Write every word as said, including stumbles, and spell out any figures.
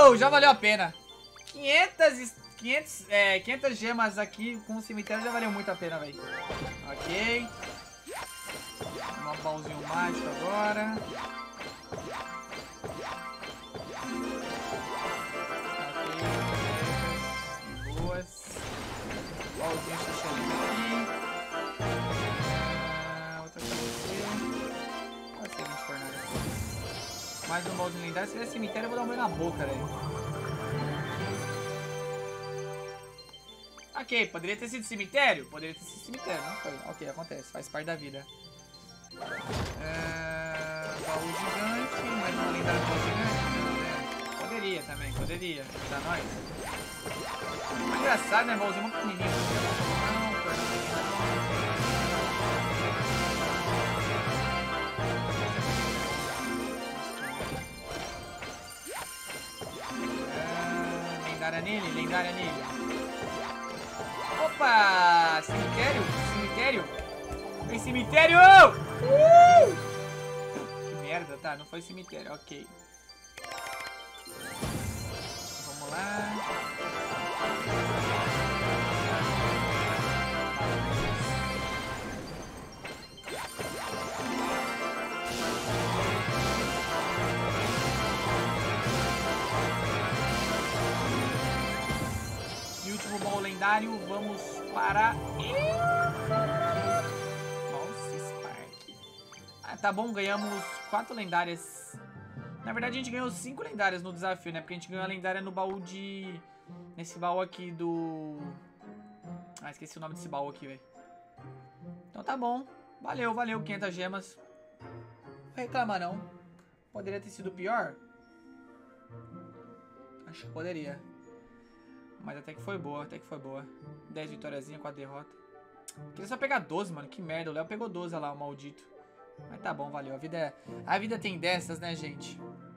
Uou, já valeu a pena. quinhentas, quinhentas, é, quinhentas gemas aqui com o cemitério já valeu muito a pena, velho. Ok. Um baúzinho mágico agora. Ok. Boas. Baúzinho chuchando aqui. Ah, outra pra você. Pode ser muito fornalha. Mais um baúzinho lendário. Se tiver cemitério, eu vou dar um banho na boca, velho. Ok, poderia ter sido cemitério? Poderia ter sido cemitério, não foi. Ok, acontece, faz parte da vida. É... Baú gigante, mais uma lendária baú gigante? Não, né? Poderia também, poderia. Pra nós. É engraçado, né? Baúzinho muito pequenininho. Não, perdão, não. É... Lendária nele, lendária nele. Opa! Cemitério? Cemitério? Tem cemitério! Uh! Que merda, tá? Não foi cemitério, ok. Vamos lá. E último baú lendário, vamos para... Ah, tá bom, ganhamos quatro lendárias. Na verdade, a gente ganhou cinco lendárias no desafio, né? Porque a gente ganhou a lendária no baú de... Nesse baú aqui do... Ah, esqueci o nome desse baú aqui, velho. Então tá bom. Valeu, valeu, quinhentas gemas. Não vou reclamar, não. Poderia ter sido pior? Acho que poderia. Mas até que foi boa, até que foi boa. dez vitóriazinha, quatro derrotas. Queria só pegar doze, mano. Que merda, o Léo pegou doze lá, o maldito. Mas tá bom, valeu. A vida, é... a vida tem dessas, né, gente?